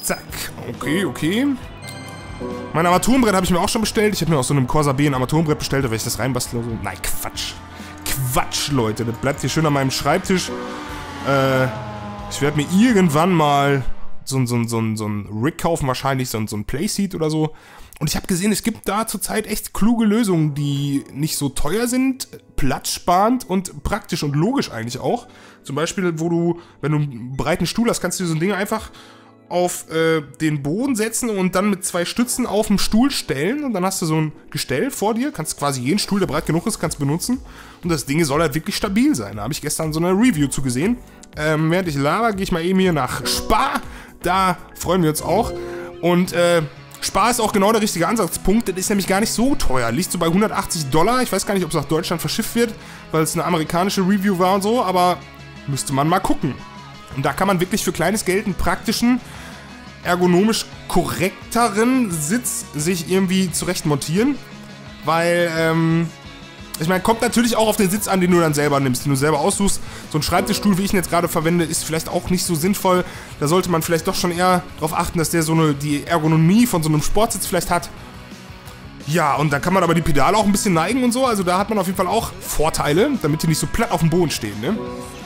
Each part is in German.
Zack. Okay, okay. Mein Armaturenbrett habe ich mir auch schon bestellt. Ich habe mir aus so einem Corsa B ein Armaturenbrett bestellt, da werde ich das reinbasteln. So. Nein, Quatsch. Quatsch, Leute. Das bleibt hier schön an meinem Schreibtisch. Ich werde mir irgendwann mal so ein Rig kaufen, wahrscheinlich so ein Playseat oder so. Und ich habe gesehen, es gibt da zurzeit echt kluge Lösungen, die nicht so teuer sind, platzsparend und praktisch und logisch eigentlich auch. Zum Beispiel, wo du, wenn du einen breiten Stuhl hast, kannst du so ein Ding einfach auf den Boden setzen und dann mit 2 Stützen auf dem Stuhl stellen. Und dann hast du so ein Gestell vor dir, kannst quasi jeden Stuhl, der breit genug ist, kannst benutzen. Und das Ding soll halt wirklich stabil sein. Da habe ich gestern so eine Review zu gesehen. Während ich laber, gehe ich mal eben hier nach Spa. Da freuen wir uns auch. Und Spa ist auch genau der richtige Ansatzpunkt. Das ist nämlich gar nicht so teuer. Liegt so bei $180. Ich weiß gar nicht, ob es nach Deutschland verschifft wird, weil es eine amerikanische Review war und so. Aber müsste man mal gucken. Und da kann man wirklich für kleines Geld einen praktischen, ergonomisch korrekteren Sitz sich irgendwie zurecht montieren. Weil, ich meine, kommt natürlich auch auf den Sitz an, den du dann selber nimmst, den du selber aussuchst. So ein Schreibtischstuhl, wie ich ihn jetzt gerade verwende, ist vielleicht auch nicht so sinnvoll. Da sollte man vielleicht doch schon eher darauf achten, dass der die Ergonomie von so einem Sportsitz vielleicht hat. Ja, und dann kann man aber die Pedale auch ein bisschen neigen und so. Also da hat man auf jeden Fall auch Vorteile, damit die nicht so platt auf dem Boden stehen, ne?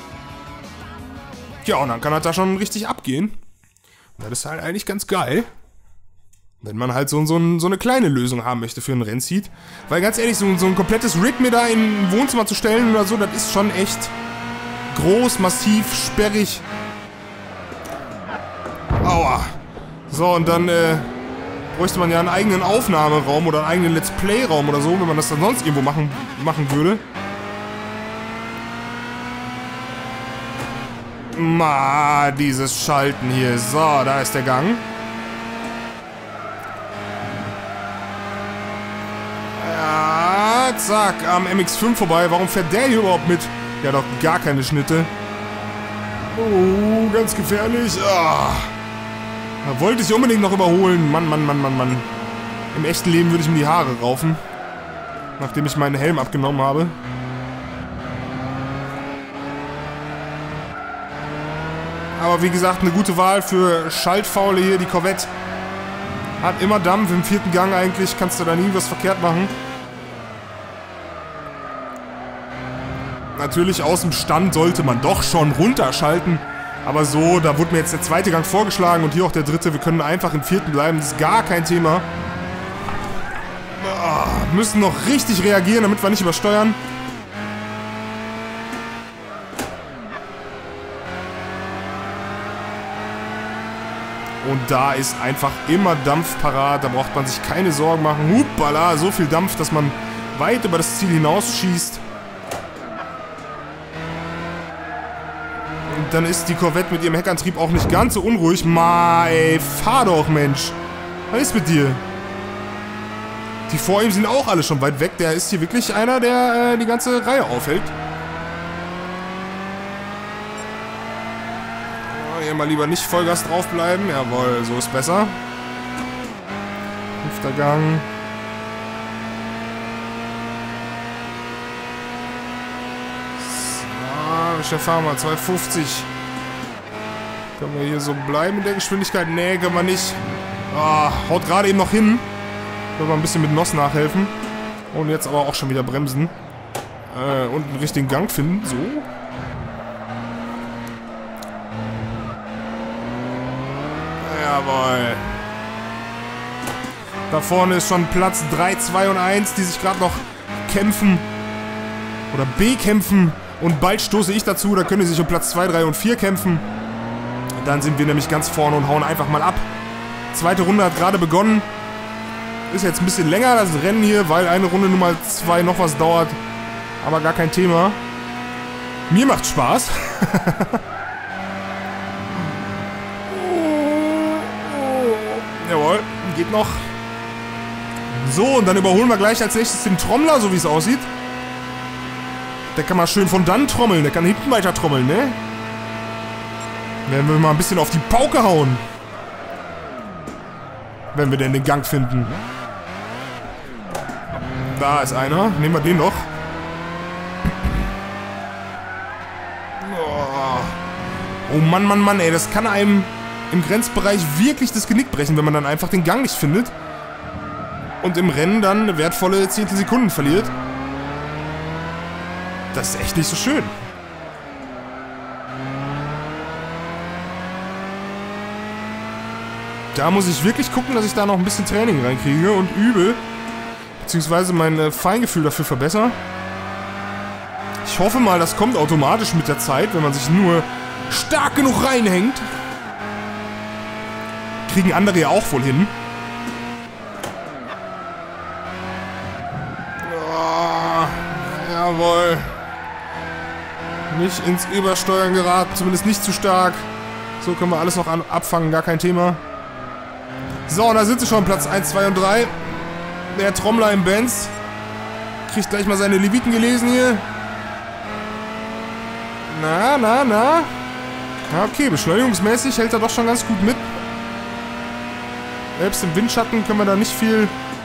Ja, und dann kann halt da schon richtig abgehen. Das ist halt eigentlich ganz geil. Wenn man halt so eine kleine Lösung haben möchte für ein Rennseat. Weil ganz ehrlich, so ein komplettes Rig mir da in ein Wohnzimmer zu stellen oder so, das ist schon echt groß, massiv, sperrig. Aua. So, und dann bräuchte man ja einen eigenen Aufnahmeraum oder einen eigenen Let's Play-Raum oder so, wenn man das dann sonst irgendwo machen würde. Dieses Schalten hier. So, da ist der Gang. Ja, zack, am MX-5 vorbei. Warum fährt der hier überhaupt mit? Ja, doch gar keine Schnitte. Oh, ganz gefährlich. Da wollte ich unbedingt noch überholen. Mann. Im echten Leben würde ich mir die Haare raufen. Nachdem ich meinen Helm abgenommen habe. Aber wie gesagt, eine gute Wahl für Schaltfaule hier. Die Corvette hat immer Dampf im 4. Gang eigentlich. Kannst du da nie was verkehrt machen. Natürlich aus dem Stand sollte man doch schon runterschalten. Aber so, da wurde mir jetzt der 2. Gang vorgeschlagen und hier auch der 3. Wir können einfach im 4. bleiben. Das ist gar kein Thema. Müssen noch richtig reagieren, damit wir nicht übersteuern. Und da ist einfach immer Dampf parat. Da braucht man sich keine Sorgen machen. Hupala, so viel Dampf, dass man weit über das Ziel hinausschießt. Und dann ist die Corvette mit ihrem Heckantrieb auch nicht ganz so unruhig. Ey, fahr doch, Mensch. Was ist mit dir? Die vor ihm sind auch alle schon weit weg. Der ist hier wirklich einer, der die ganze Reihe aufhält. Hier mal lieber nicht Vollgas draufbleiben. Jawohl, so ist besser. 5. Gang. So, fahren wir 250. Können wir hier so bleiben in der Geschwindigkeit? Nee, können wir nicht. Haut gerade eben noch hin. Können wir ein bisschen mit NOS nachhelfen. Und jetzt aber auch schon wieder bremsen. Und einen richtigen Gang finden. So. Jawohl. Da vorne ist schon Platz 3, 2 und 1, die sich gerade noch kämpfen. Oder bekämpfen. Und bald stoße ich dazu, da können sie sich um Platz 2, 3 und 4 kämpfen. Dann sind wir nämlich ganz vorne und hauen einfach mal ab. 2. Runde hat gerade begonnen. Ist jetzt ein bisschen länger das Rennen hier, weil eine Runde Nummer 2 noch was dauert. Aber gar kein Thema. Mir macht Spaß. Jawohl, geht noch. So, und dann überholen wir gleich als nächstes den Trommler, so wie es aussieht. Der kann mal schön von dann trommeln, der kann hinten weiter trommeln, ne? Werden wir mal ein bisschen auf die Pauke hauen. Wenn wir denn den Gang finden. Da ist einer, nehmen wir den noch. Oh Mann, ey, das kann einem im Grenzbereich wirklich das Genick brechen, wenn man dann einfach den Gang nicht findet. Und im Rennen dann wertvolle Zehntelsekunden verliert. Das ist echt nicht so schön. Da muss ich wirklich gucken, dass ich da noch ein bisschen Training reinkriege und übe. Beziehungsweise mein Feingefühl dafür verbessere. Ich hoffe mal, das kommt automatisch mit der Zeit, wenn man sich nur stark genug reinhängt. Kriegen andere ja auch wohl hin. Oh, jawohl. Nicht ins Übersteuern geraten, zumindest nicht zu stark. So können wir alles noch abfangen, gar kein Thema. So, und da sind sie schon, Platz 1, 2 und 3. Der Trommler im Benz. Kriegt gleich mal seine Leviten gelesen hier. Na. Ja, okay, beschleunigungsmäßig hält er doch schon ganz gut mit. Selbst im Windschatten können wir da nicht viel...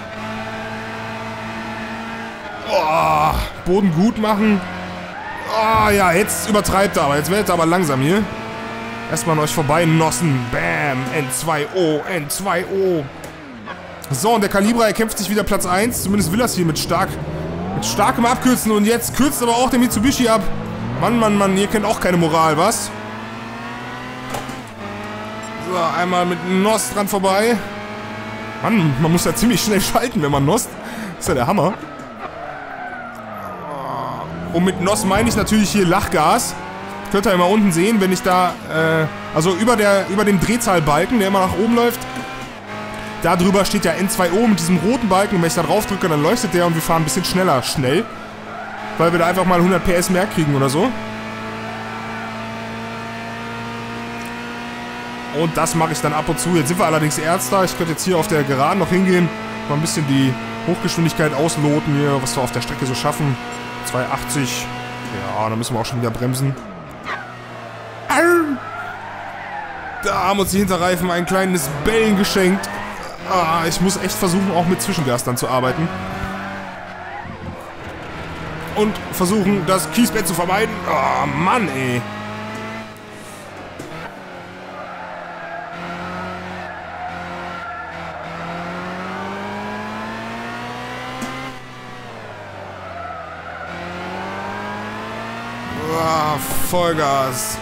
Oh, Boden gut machen. Oh, ja, jetzt übertreibt er aber. Jetzt werdet er aber langsam hier. Erstmal an euch vorbei nossen. Bam. N2O. N2O. So, und der Calibra erkämpft sich wieder Platz 1. Zumindest will er es hier mit starkem Abkürzen. Und jetzt kürzt aber auch der Mitsubishi ab. Mann. Ihr kennt auch keine Moral, was? So, einmal mit Nos dran vorbei. Mann, man muss ja ziemlich schnell schalten, wenn man nost. Das ist ja der Hammer. Und mit Nos meine ich natürlich hier Lachgas. Könnt ihr immer unten sehen, wenn ich da, also über dem Drehzahlbalken, der immer nach oben läuft, da drüber steht ja N2O mit diesem roten Balken. Und wenn ich da drauf drücke, dann leuchtet der und wir fahren ein bisschen schneller, schnell. Weil wir da einfach mal 100 PS mehr kriegen oder so. Und das mache ich dann ab und zu. Jetzt sind wir allerdings Erster. Ich könnte jetzt hier auf der Geraden noch hingehen. Mal ein bisschen die Hochgeschwindigkeit ausloten hier, was wir auf der Strecke so schaffen. 280. Ja, dann müssen wir auch schon wieder bremsen. Da haben uns die Hinterreifen ein kleines Bellen geschenkt. Ich muss echt versuchen, auch mit Zwischengas dann zu arbeiten. Und versuchen, das Kiesbett zu vermeiden. Oh, Mann, ey. Vollgas.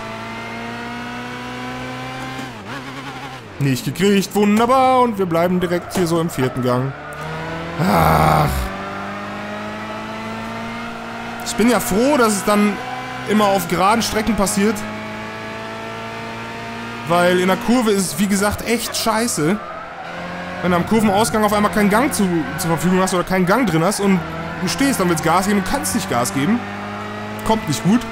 Nicht gekriegt, wunderbar. Und wir bleiben direkt hier so im 4. Gang. Ach. Ich bin ja froh, dass es dann immer auf geraden Strecken passiert. Weil in der Kurve ist es, wie gesagt, echt scheiße. Wenn du am Kurvenausgang auf einmal keinen Gang zur Verfügung hast oder keinen Gang drin hast und du stehst, dann willst Gas geben und kannst nicht Gas geben. Kommt nicht gut.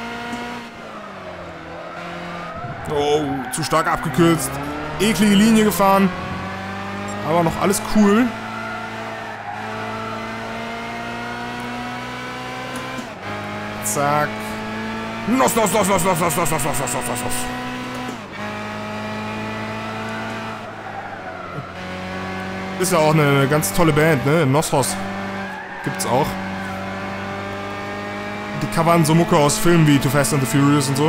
Oh, zu stark abgekürzt. Eklige Linie gefahren. Aber noch alles cool. Zack. Nos. Ist ja auch eine ganz tolle Band, ne? Nossos. Gibt's auch. Die covern so Mucke aus Filmen wie Too Fast and the Furious und so.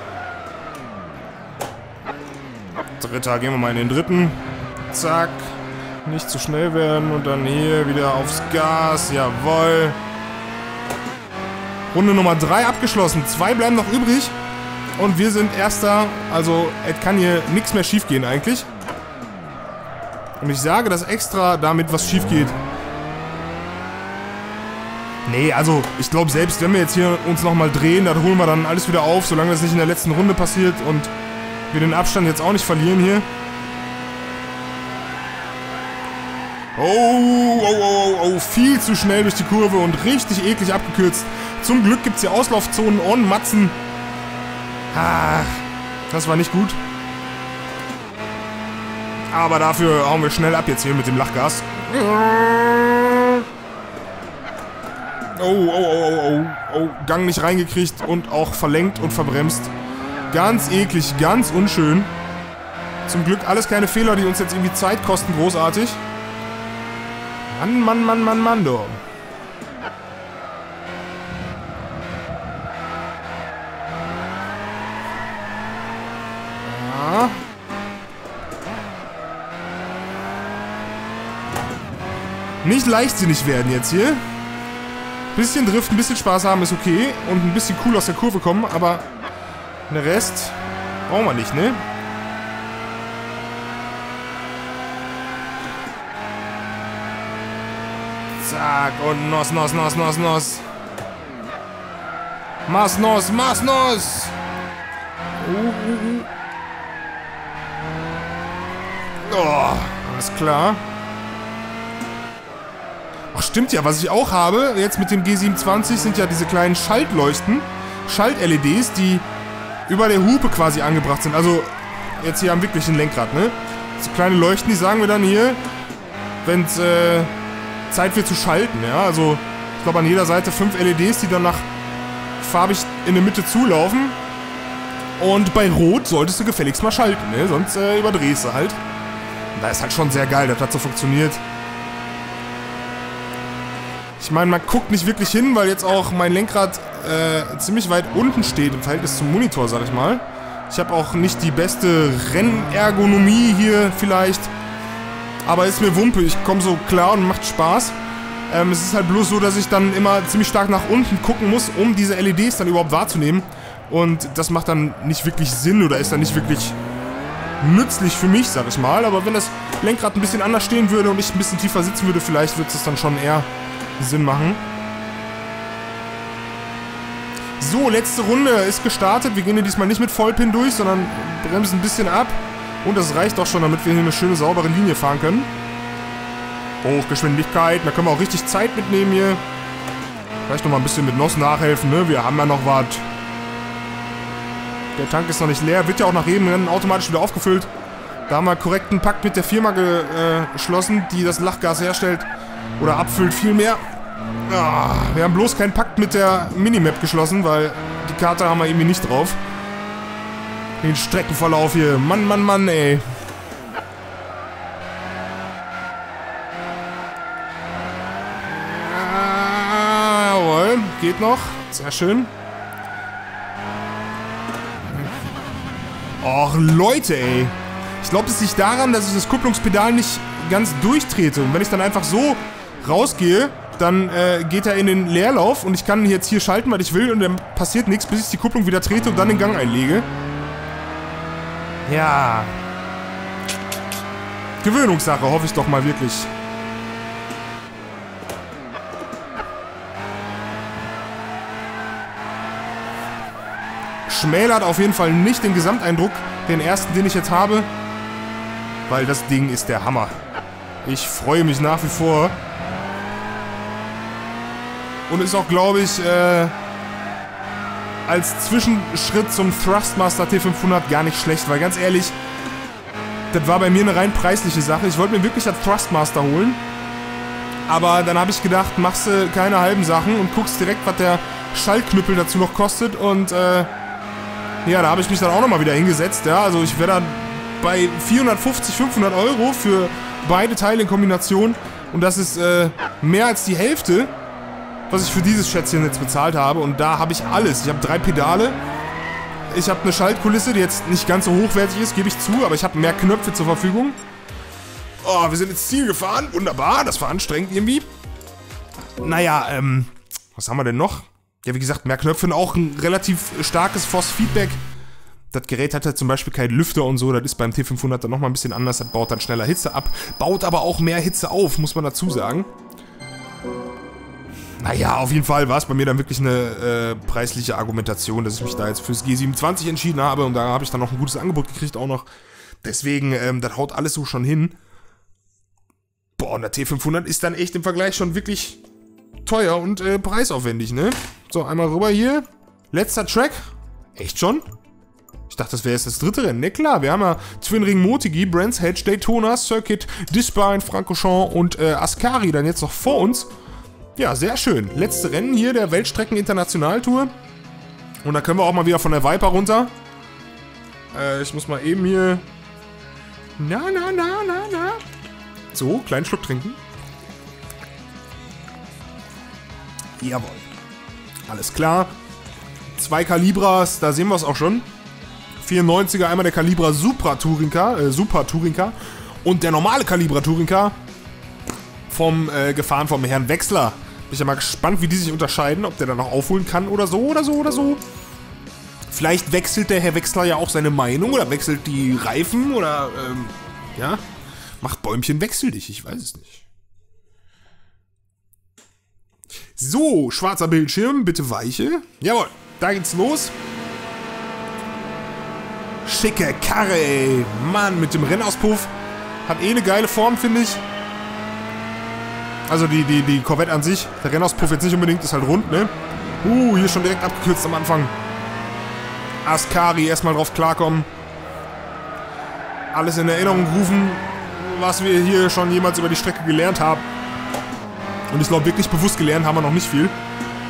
Dritter, gehen wir mal in den 3. Zack. Nicht zu schnell werden und dann hier wieder aufs Gas. Jawohl. Runde Nummer 3 abgeschlossen. 2 bleiben noch übrig. Und wir sind Erster. Also, es kann hier nichts mehr schief gehen eigentlich. Und ich sage das extra, damit was schief geht. Nee, also, ich glaube selbst, wenn wir jetzt hier uns nochmal drehen, dann holen wir dann alles wieder auf, solange das nicht in der letzten Runde passiert und wir den Abstand jetzt auch nicht verlieren hier. Oh, viel zu schnell durch die Kurve und richtig eklig abgekürzt. Zum Glück gibt es hier Auslaufzonen on Matzen. Ach, das war nicht gut. Aber dafür hauen wir schnell ab jetzt hier mit dem Lachgas. Oh, Gang nicht reingekriegt und auch verlenkt und verbremst. Ganz eklig, ganz unschön. Zum Glück alles keine Fehler, die uns jetzt irgendwie Zeit kosten, großartig. Mann, du. Ja. Nicht leichtsinnig werden jetzt hier. Bisschen driften, ein bisschen Spaß haben ist okay. Und ein bisschen cool aus der Kurve kommen, aber den Rest brauchen wir nicht, ne? Zack, und Nos. Nos. Oh, alles klar. Ach, stimmt ja, was ich auch habe, jetzt mit dem G27 sind ja diese kleinen Schaltleuchten, Schalt-LEDs, die über der Hupe quasi angebracht sind. Also, jetzt hier am wirklichen Lenkrad, ne? So kleine Leuchten, die sagen wir dann hier, wenn es Zeit wird zu schalten, ja? Also, ich glaube an jeder Seite 5 LEDs, die dann nach farbig in der Mitte zulaufen. Und bei Rot solltest du gefälligst mal schalten, ne? Sonst überdrehst du halt. Und das ist halt schon sehr geil, dass das so funktioniert. Ich meine, man guckt nicht wirklich hin, weil jetzt auch mein Lenkrad ziemlich weit unten steht im Verhältnis zum Monitor, sag ich mal. Ich habe auch nicht die beste Rennergonomie hier vielleicht. Aber ist mir Wumpe, ich komme so klar und macht Spaß. Es ist halt bloß so, dass ich dann immer ziemlich stark nach unten gucken muss, um diese LEDs dann überhaupt wahrzunehmen. Und das macht dann nicht wirklich Sinn oder ist dann nicht wirklich nützlich für mich, sag ich mal. Aber wenn das Lenkrad ein bisschen anders stehen würde und ich ein bisschen tiefer sitzen würde, vielleicht würde es dann schon eher Sinn machen. So, letzte Runde ist gestartet. Wir gehen hier diesmal nicht mit Vollpin durch, sondern bremsen ein bisschen ab. Und das reicht auch schon, damit wir hier eine schöne, saubere Linie fahren können. Hochgeschwindigkeit, da können wir auch richtig Zeit mitnehmen hier. Vielleicht noch mal ein bisschen mit Nos nachhelfen, ne? Wir haben ja noch was. Der Tank ist noch nicht leer, wird ja auch nach jedem Rennen automatisch wieder aufgefüllt. Da haben wir korrekten Pakt mit der Firma geschlossen, die das Lachgas herstellt. Oder abfüllt vielmehr. Ah, wir haben bloß keinen Pakt mit der Minimap geschlossen, weil die Karte haben wir irgendwie nicht drauf. Den Streckenverlauf hier. Mann, ey. Jawohl, geht noch. Sehr schön. Och, Leute, ey. Ich glaube, es liegt daran, dass ich das Kupplungspedal nicht ganz durchtrete. Und wenn ich dann einfach so rausgehe, dann geht er in den Leerlauf und ich kann jetzt hier schalten, was ich will und dann passiert nichts, bis ich die Kupplung wieder trete und dann den Gang einlege. Ja. Gewöhnungssache, hoffe ich doch mal wirklich. Schmälert auf jeden Fall nicht den Gesamteindruck, den ersten, den ich jetzt habe, weil das Ding ist der Hammer. Ich freue mich nach wie vor. Und ist auch, glaube ich, als Zwischenschritt zum Thrustmaster T500 gar nicht schlecht, weil ganz ehrlich, das war bei mir eine rein preisliche Sache. Ich wollte mir wirklich das Thrustmaster holen, aber dann habe ich gedacht, machst du keine halben Sachen und guckst direkt, was der Schaltknüppel dazu noch kostet und ja, da habe ich mich dann auch nochmal wieder hingesetzt, ja, also ich wäre dann bei 450, 500 Euro für beide Teile in Kombination und das ist mehr als die Hälfte, was ich für dieses Schätzchen jetzt bezahlt habe. Und da habe ich alles. Ich habe 3 Pedale. Ich habe eine Schaltkulisse, die jetzt nicht ganz so hochwertig ist, gebe ich zu. Aber ich habe mehr Knöpfe zur Verfügung. Oh, wir sind ins Ziel gefahren. Wunderbar. Das war anstrengend irgendwie. Naja, was haben wir denn noch? Ja, wie gesagt, mehr Knöpfe und auch ein relativ starkes Force-Feedback. Das Gerät hat ja zum Beispiel keinen Lüfter und so. Das ist beim T500 dann nochmal ein bisschen anders. Das baut dann schneller Hitze ab. Baut aber auch mehr Hitze auf, muss man dazu sagen. Naja, auf jeden Fall war es bei mir dann wirklich eine preisliche Argumentation, dass ich mich da jetzt fürs G27 entschieden habe und da habe ich dann noch ein gutes Angebot gekriegt auch noch. Deswegen, das haut alles so schon hin. Boah, und der T500 ist dann echt im Vergleich schon wirklich teuer und preisaufwendig, ne? So, einmal rüber hier. Letzter Track. Echt schon? Ich dachte, das wäre jetzt das dritte Rennen. Ne, klar, wir haben ja Twin Ring Motegi, Brands Hatch, Daytona, Circuit, Dispa in Francorchamps und Ascari dann jetzt noch vor uns. Ja, sehr schön. Letzte Rennen hier der Weltstrecken-Internationaltour. Und da können wir auch mal wieder von der Viper runter. Ich muss mal eben hier... Na. So, kleinen Schluck trinken. Jawohl. Alles klar. 2 Calibras, da sehen wir es auch schon. 94er, einmal der Calibra Super Tourincar. Und der normale Calibra Tourincar. gefahren vom Herrn Wechsler. Bin ich ja mal gespannt, wie die sich unterscheiden, ob der dann noch aufholen kann oder so oder so oder so. Vielleicht wechselt der Herr Wechsler ja auch seine Meinung oder wechselt die Reifen oder, ja. Macht Bäumchen, wechsel dich, ich weiß es nicht. So, schwarzer Bildschirm, bitte weiche. Jawohl, da geht's los. Schicke Karre, ey. Mann, mit dem Rennauspuff. Hat eh eine geile Form, finde ich. Also die Corvette an sich. Der Rennauspuff jetzt nicht unbedingt, ist halt rund, ne? Hier schon direkt abgekürzt am Anfang. Ascari, erstmal drauf klarkommen. Alles in Erinnerung rufen, was wir hier schon jemals über die Strecke gelernt haben. Und ich glaube, wirklich bewusst gelernt haben wir noch nicht viel.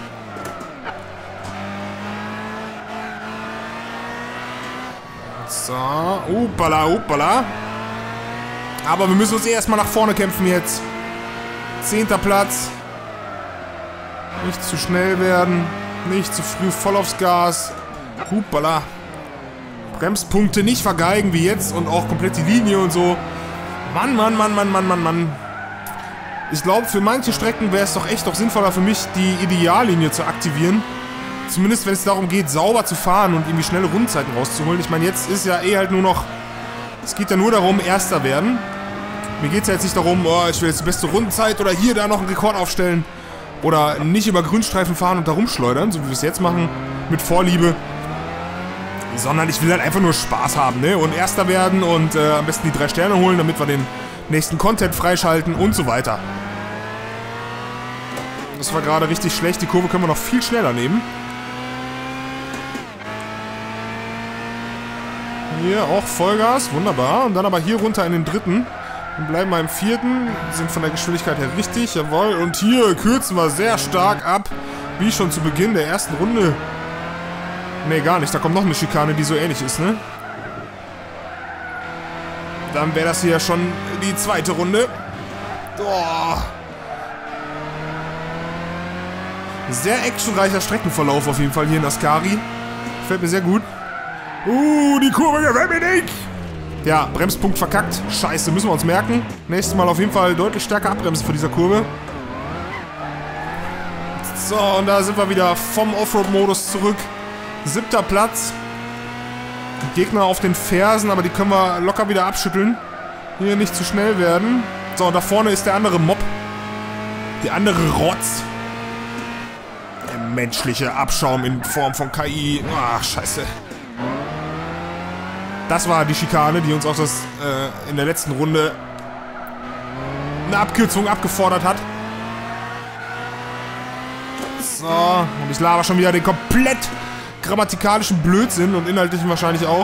So, upala, upala. Aber wir müssen uns erstmal nach vorne kämpfen jetzt. 10. Platz. Nicht zu schnell werden. Nicht zu früh voll aufs Gas. Hupala. Bremspunkte nicht vergeigen wie jetzt und auch komplett die Linie und so. Mann, Mann, Mann, Mann, Mann, Mann, Mann. Ich glaube, für manche Strecken wäre es doch echt noch sinnvoller für mich, die Ideallinie zu aktivieren. Zumindest, wenn es darum geht, sauber zu fahren und irgendwie schnelle Rundenzeiten rauszuholen. Ich meine, jetzt ist ja eh halt nur noch... Es geht ja nur darum, Erster werden. Mir geht es ja jetzt nicht darum, oh, ich will jetzt die beste Rundenzeit oder hier, da noch einen Rekord aufstellen. Oder nicht über Grünstreifen fahren und da rumschleudern, so wie wir es jetzt machen, mit Vorliebe. Sondern ich will halt einfach nur Spaß haben, ne? Und Erster werden und am besten die 3 Sterne holen, damit wir den nächsten Content freischalten und so weiter. Das war gerade richtig schlecht. Die Kurve können wir noch viel schneller nehmen. Hier auch Vollgas, wunderbar. Und dann aber hier runter in den 3. Und bleiben wir im 4. Sind von der Geschwindigkeit her richtig, jawohl. Und hier kürzen wir sehr stark ab, wie schon zu Beginn der ersten Runde. Ne, gar nicht. Da kommt noch eine Schikane, die so ähnlich ist, ne? Dann wäre das hier schon die 2. Runde. Oh. Sehr actionreicher Streckenverlauf auf jeden Fall hier in Ascari. Gefällt mir sehr gut. Die Kurve gefällt mir nicht. Ja, Bremspunkt verkackt. Scheiße, müssen wir uns merken. Nächstes Mal auf jeden Fall deutlich stärker abbremsen vor dieser Kurve. So, und da sind wir wieder vom Offroad-Modus zurück. 7. Platz. Gegner auf den Fersen, aber die können wir locker wieder abschütteln. Hier nicht zu schnell werden. So, und da vorne ist der andere Mob. Die andere Rotz. Der menschliche Abschaum in Form von KI. Ach, scheiße. Das war die Schikane, die uns auch das in der letzten Runde eine Abkürzung abgefordert hat. So, und ich laber schon wieder den komplett grammatikalischen Blödsinn und inhaltlichen wahrscheinlich auch.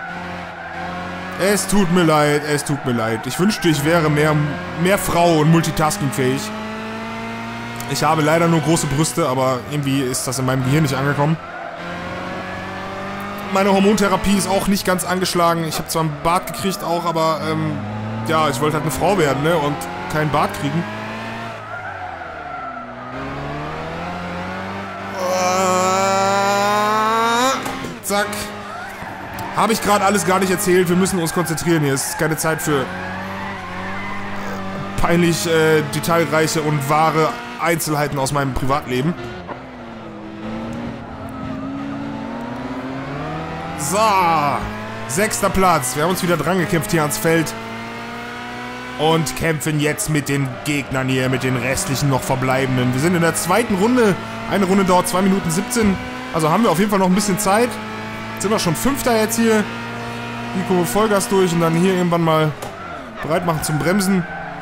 Es tut mir leid, es tut mir leid. Ich wünschte, ich wäre mehr Frau und multitaskingfähig. Ich habe leider nur große Brüste, aber irgendwie ist das in meinem Gehirn nicht angekommen. Meine Hormontherapie ist auch nicht ganz angeschlagen. Ich habe zwar einen Bart gekriegt auch, aber ja, ich wollte halt eine Frau werden, ne? Und keinen Bart kriegen. Zack. Habe ich gerade alles gar nicht erzählt. Wir müssen uns konzentrieren hier. Es ist keine Zeit für peinlich detailreiche und wahre Einzelheiten aus meinem Privatleben. So. 6. Platz. Wir haben uns wieder dran gekämpft hier ans Feld. Und kämpfen jetzt mit den Gegnern hier, mit den restlichen noch verbleibenden. Wir sind in der 2. Runde. Eine Runde dauert 2 Minuten 17. Also haben wir auf jeden Fall noch ein bisschen Zeit. Jetzt sind wir schon 5. jetzt hier. Die Kurve Vollgas durch und dann hier irgendwann mal bereit machen zum Bremsen.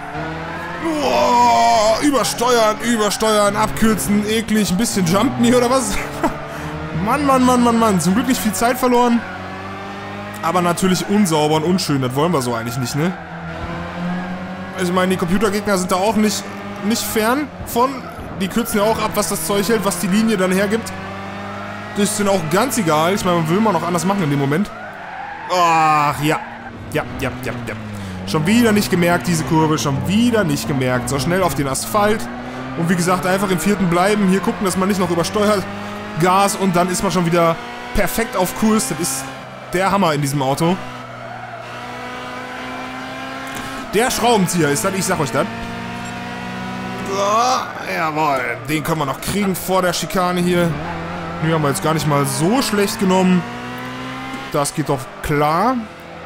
Oh, übersteuern, abkürzen, eklig, ein bisschen jumpen hier oder was? Mann, Mann, Mann, Mann, Mann. Zum Glück nicht viel Zeit verloren. Aber natürlich unsauber und unschön. Das wollen wir so eigentlich nicht, ne? Ich meine, die Computergegner sind da auch nicht fern von. Die kürzen ja auch ab, was das Zeug hält, was die Linie dann hergibt. Das ist denen auch ganz egal. Ich meine, man will mal noch anders machen in dem Moment. Ach, ja. Ja. Schon wieder nicht gemerkt, diese Kurve. Schon wieder nicht gemerkt. So schnell auf den Asphalt. Und wie gesagt, einfach im 4. bleiben. Hier gucken, dass man nicht noch übersteuert. Gas und dann ist man schon wieder perfekt auf Kurs. Das ist der Hammer in diesem Auto. Der Schraubenzieher ist das, ich sag euch das. So, jawohl. Den können wir noch kriegen vor der Schikane hier. Die haben wir jetzt gar nicht mal so schlecht genommen. Das geht doch klar.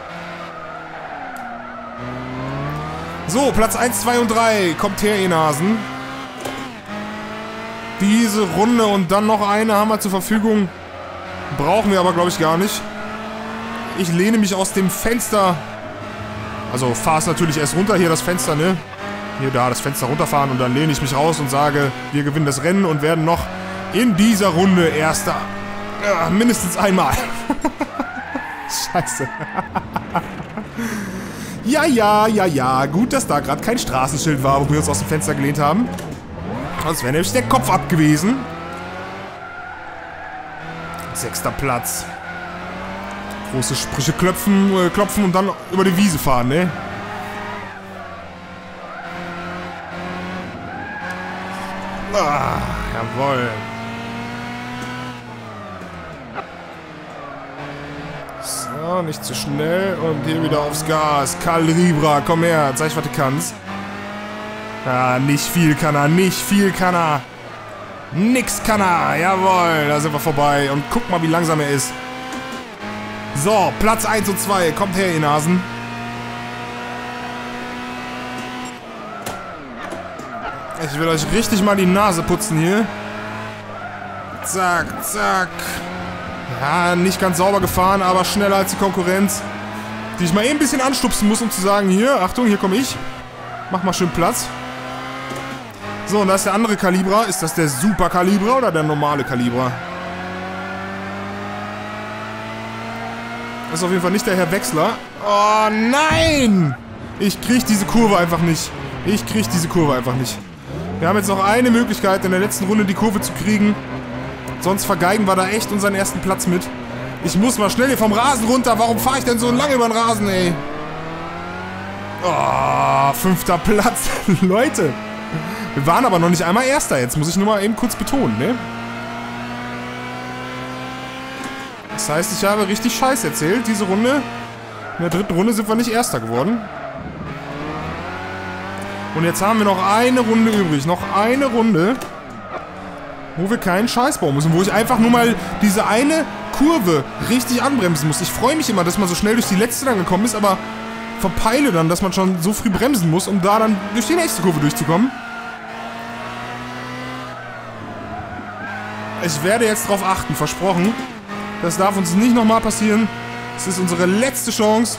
So, Platz 1, 2 und 3. Kommt her, ihr Nasen. Diese Runde und dann noch eine haben wir zur Verfügung. Brauchen wir aber, glaube ich, gar nicht. Ich lehne mich aus dem Fenster. Also, fahre es natürlich erst runter, hier das Fenster, ne? Hier, da, das Fenster runterfahren und dann lehne ich mich raus und sage, wir gewinnen das Rennen und werden noch in dieser Runde Erster. Ja, mindestens einmal. Scheiße. Ja. Gut, dass da gerade kein Straßenschild war, wo wir uns aus dem Fenster gelehnt haben. Sonst wäre nämlich der Kopf ab gewesen. 6. Platz. Große Sprüche klopfen und dann über die Wiese fahren, ne? Ah, jawohl. So, nicht zu schnell. Und hier wieder aufs Gas. Calibra, komm her. Zeig, was du kannst. Ah, nicht viel kann er. Nix kann er. Jawohl, da sind wir vorbei. Und guck mal, wie langsam er ist. So, Platz 1 und 2. Kommt her, ihr Nasen. Ich will euch richtig mal die Nase putzen hier. Zack. Ja, nicht ganz sauber gefahren, aber schneller als die Konkurrenz. Die ich mal eben ein bisschen anstupsen muss, um zu sagen, hier, Achtung, hier komme ich. Mach mal schön Platz. So, und da ist der andere Calibra. Ist das der Super Calibra oder der normale Calibra? Das ist auf jeden Fall nicht der Herr Wechsler. Oh, nein! Ich krieg diese Kurve einfach nicht. Wir haben jetzt noch eine Möglichkeit, in der letzten Runde die Kurve zu kriegen. Sonst vergeigen wir da echt unseren ersten Platz mit. Ich muss mal schnell hier vom Rasen runter. Warum fahre ich denn so lange über den Rasen, ey? Oh, 5. Platz. Leute. Wir waren aber noch nicht einmal Erster. Jetzt muss ich nur mal eben kurz betonen, ne? Das heißt, ich habe richtig Scheiß erzählt, diese Runde. In der 3. Runde sind wir nicht Erster geworden. Und jetzt haben wir noch eine Runde übrig. Noch eine Runde, wo wir keinen Scheiß bauen müssen. Wo ich einfach nur mal diese eine Kurve richtig anbremsen muss. Ich freue mich immer, dass man so schnell durch die letzte dann gekommen ist, aber verpeile dann, dass man schon so früh bremsen muss, um da dann durch die nächste Kurve durchzukommen. Ich werde jetzt drauf achten, versprochen. Das darf uns nicht nochmal passieren. Es ist unsere letzte Chance.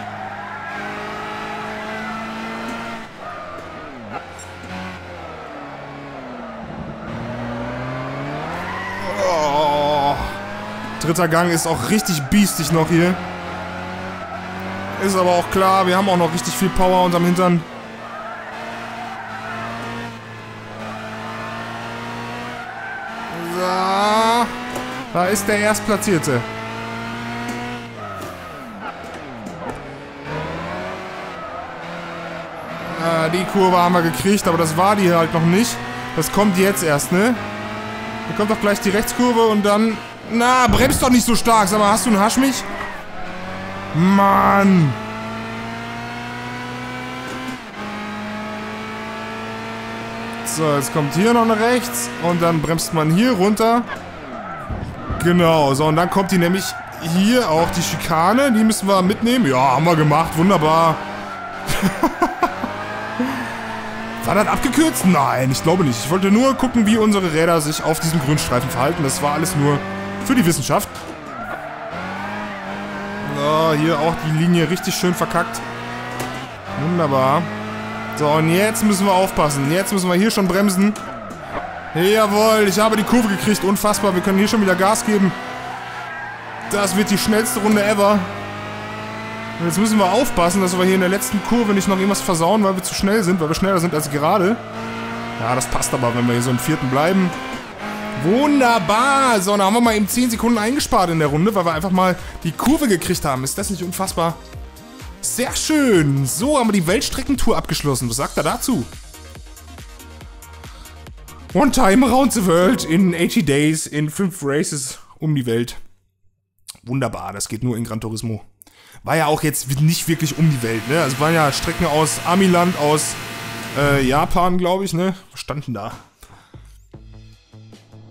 Oh. 3. Gang ist auch richtig biestig noch hier. Ist aber auch klar, wir haben auch noch richtig viel Power unterm Hintern. So. Da ist der Erstplatzierte. Die Kurve haben wir gekriegt, aber das war die halt noch nicht. Das kommt jetzt erst, ne? Da kommt doch gleich die Rechtskurve und dann... Na, bremst doch nicht so stark. Sag mal, hast du einen Haschmich? Mann! So, jetzt kommt hier noch eine rechts und dann bremst man hier runter. Genau, so, und dann kommt die nämlich hier auch die Schikane. Die müssen wir mitnehmen. Ja, haben wir gemacht. Wunderbar. War das abgekürzt? Nein, ich glaube nicht. Ich wollte nur gucken, wie unsere Räder sich auf diesem Grünstreifen verhalten. Das war alles nur für die Wissenschaft. So, hier auch die Linie richtig schön verkackt. Wunderbar. So, und jetzt müssen wir aufpassen. Jetzt müssen wir hier schon bremsen. Jawohl, ich habe die Kurve gekriegt. Unfassbar, wir können hier schon wieder Gas geben. Das wird die schnellste Runde ever. Und jetzt müssen wir aufpassen, dass wir hier in der letzten Kurve nicht noch irgendwas versauen, weil wir zu schnell sind, weil wir schneller sind als gerade. Ja, das passt aber, wenn wir hier so im 4. bleiben. Wunderbar. So, dann haben wir mal eben 10 Sekunden eingespart in der Runde, weil wir einfach mal die Kurve gekriegt haben. Ist das nicht unfassbar? Sehr schön. So, haben wir die Weltstreckentour abgeschlossen. Was sagt er dazu? One time around the world in 80 days in 5 races um die Welt. Wunderbar, das geht nur in Gran Turismo. War ja auch jetzt nicht wirklich um die Welt, ne? Also waren ja Strecken aus Amiland, aus Japan, glaube ich, ne? standen da.